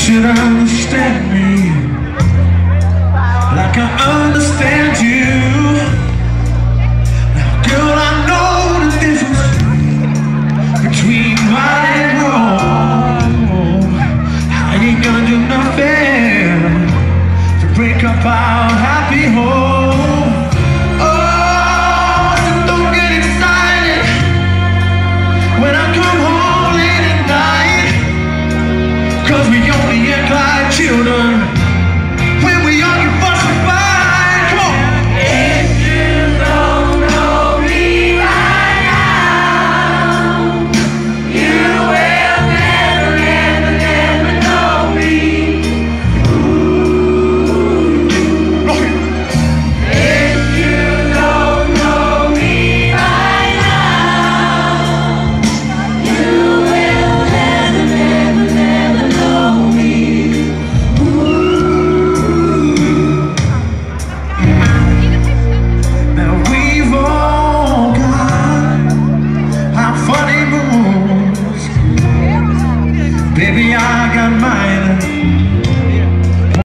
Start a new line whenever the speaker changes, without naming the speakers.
should understand me like I understand you. Now, girl, I know the difference between right and wrong. I ain't gonna do nothing to break up our happy home. Oh, so don't get excited when I come home late at night, 'cause we only act like children.